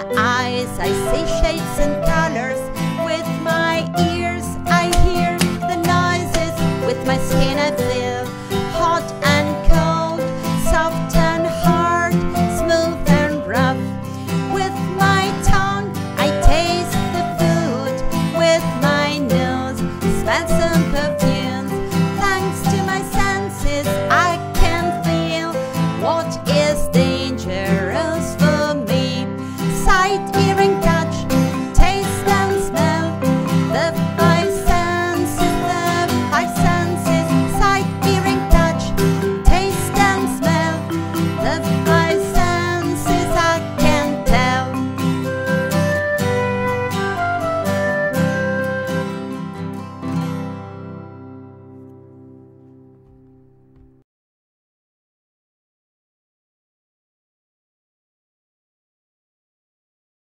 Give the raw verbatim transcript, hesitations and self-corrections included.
my eyes I see shapes and colors. With my ears I hear the noises. With my skin I feel hot and cold, soft and hard, smooth and rough. With my tongue I taste the food. With my nose smell some perfumes. Thanks to my senses I can feel what is dangerous for me. Sight is